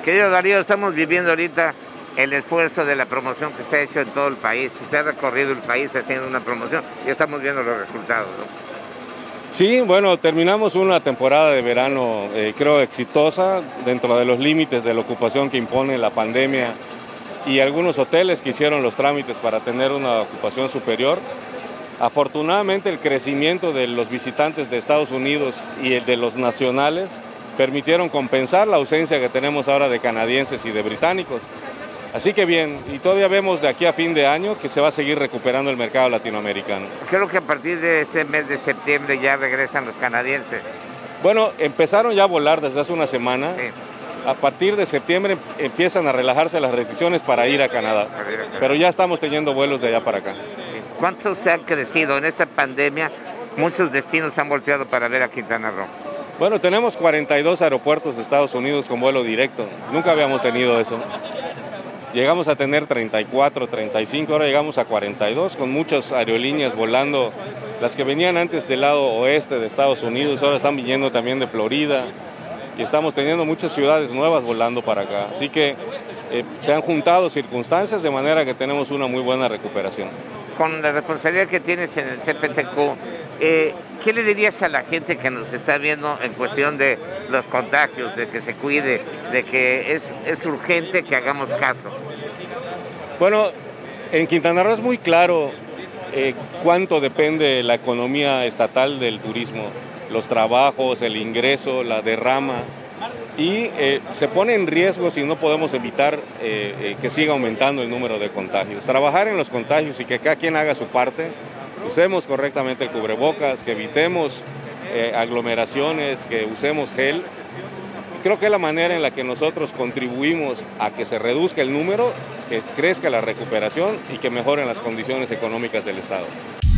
Querido Darío, estamos viviendo ahorita el esfuerzo de la promoción que se ha hecho en todo el país. Se ha recorrido el país haciendo una promoción y estamos viendo los resultados, ¿no? Sí, bueno, terminamos una temporada de verano, creo, exitosa dentro de los límites de la ocupación que impone la pandemia y algunos hoteles que hicieron los trámites para tener una ocupación superior. Afortunadamente, el crecimiento de los visitantes de Estados Unidos y el de los nacionales permitieron compensar la ausencia que tenemos ahora de canadienses y de británicos. Así que bien, y todavía vemos de aquí a fin de año que se va a seguir recuperando el mercado latinoamericano. Creo que a partir de este mes de septiembre ya regresan los canadienses. Bueno, empezaron ya a volar desde hace una semana. Sí. A partir de septiembre empiezan a relajarse las restricciones para ir a Canadá, pero ya estamos teniendo vuelos de allá para acá. ¿Cuánto se ha crecido en esta pandemia? Muchos destinos han volteado para ver a Quintana Roo. Bueno, tenemos 42 aeropuertos de Estados Unidos con vuelo directo. Nunca habíamos tenido eso. Llegamos a tener 34, 35, ahora llegamos a 42, con muchas aerolíneas volando. Las que venían antes del lado oeste de Estados Unidos, ahora están viniendo también de Florida. Y estamos teniendo muchas ciudades nuevas volando para acá. Así que se han juntado circunstancias de manera que tenemos una muy buena recuperación. Con la responsabilidad que tienes en el CPTQ, ¿qué le dirías a la gente que nos está viendo en cuestión de los contagios, de que se cuide, de que es urgente que hagamos caso? Bueno, en Quintana Roo es muy claro cuánto depende la economía estatal del turismo, los trabajos, el ingreso, la derrama, y se pone en riesgo si no podemos evitar que siga aumentando el número de contagios. Trabajar en los contagios y que cada quien haga su parte, usemos correctamente el cubrebocas, que evitemos aglomeraciones, que usemos gel. Creo que es la manera en la que nosotros contribuimos a que se reduzca el número, que crezca la recuperación y que mejoren las condiciones económicas del Estado.